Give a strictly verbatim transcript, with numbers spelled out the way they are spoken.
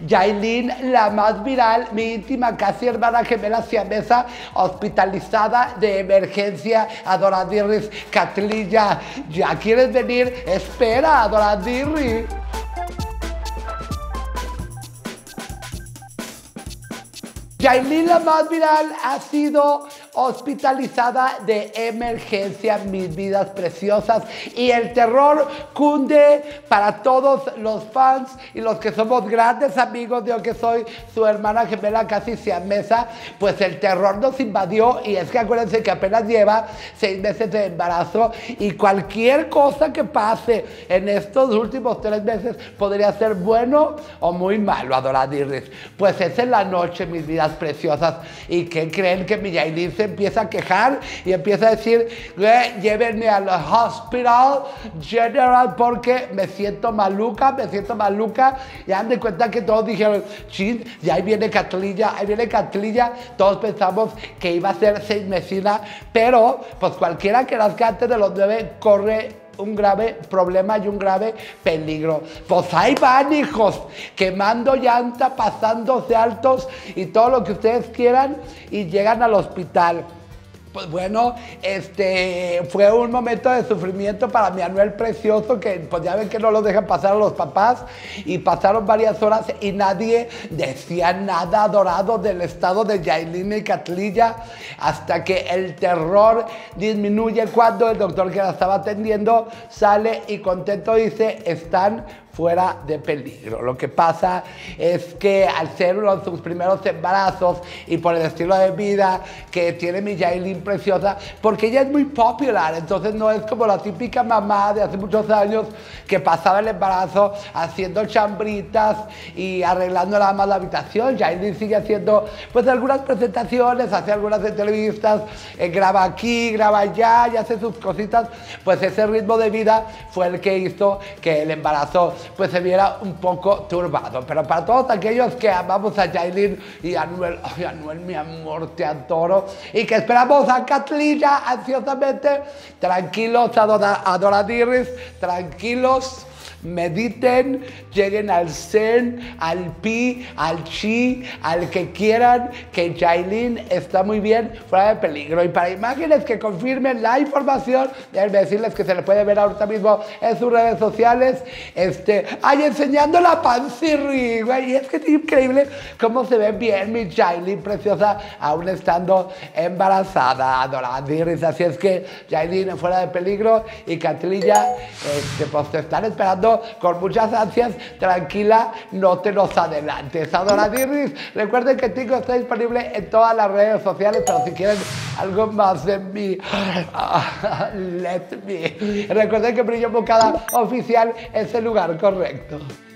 Yailin, la más viral, mi íntima casi hermana gemela siamesa, hospitalizada de emergencia. Adoradirris, Catlilla, ¿ya quieres venir? Espera, Adoradirris. Yailin, la más viral, ha sido hospitalizada de emergencia, mis vidas preciosas, y el terror cunde para todos los fans y los que somos grandes amigos de yo que soy su hermana gemela casi siamesa. Pues el terror nos invadió, y es que acuérdense que apenas lleva seis meses de embarazo y cualquier cosa que pase en estos últimos tres meses podría ser bueno o muy malo, Adoradirris. Pues es en la noche, mis vidas preciosas, y que creen que mi Yailin se empieza a quejar y empieza a decir, llévenme al hospital general porque me siento maluca, me siento maluca. Y dan de cuenta que todos dijeron, chin, y ahí viene Catlilla, ahí viene Catlilla. Todos pensamos que iba a ser seis mesina, pero pues cualquiera que nazca antes de los nueve corre un grave problema y un grave peligro. Pues ahí van, hijos, quemando llanta, pasándose altos y todo lo que ustedes quieran, y llegan al hospital. Pues bueno, este fue un momento de sufrimiento para mi Anuel precioso, que pues ya ven que no lo dejan pasar a los papás, y pasaron varias horas y nadie decía nada, adorado, del estado de Yailin y Catlilla, hasta que el terror disminuye cuando el doctor que la estaba atendiendo sale y contento dice, están fuera de peligro. Lo que pasa es que al ser uno de sus primeros embarazos y por el estilo de vida que tiene mi Yailin preciosa, porque ella es muy popular, entonces no es como la típica mamá de hace muchos años que pasaba el embarazo haciendo chambritas y arreglando nada más la habitación. Yailin sigue haciendo pues algunas presentaciones, hace algunas entrevistas, eh, graba aquí, graba allá y hace sus cositas. Pues ese ritmo de vida fue el que hizo que el embarazo pues se viera un poco turbado. Pero para todos aquellos que amamos a Yailin y a Anuel, ay Anuel, mi amor, te adoro, y que esperamos a Catlilla ansiosamente, tranquilos, Adoradirris, tranquilos, mediten, lleguen al zen, al pi, al chi, al que quieran, que Yailin está muy bien, fuera de peligro. Y para imágenes que confirmen la información, déjenme decirles que se le puede ver ahorita mismo en sus redes sociales, este, ay, enseñando la pancirri, güey, y es que es increíble cómo se ve bien mi Yailin preciosa, aún estando embarazada, Adoradirris. Así es que Yailin fuera de peligro, y Catlilla, este, pues te están esperando con muchas ansias. Tranquila, no te nos adelantes, Adoradirris. Recuerden que Tico está disponible en todas las redes sociales, pero si quieren algo más de mí, let me. Recuerden que Brillo Bocada Oficial es el lugar correcto.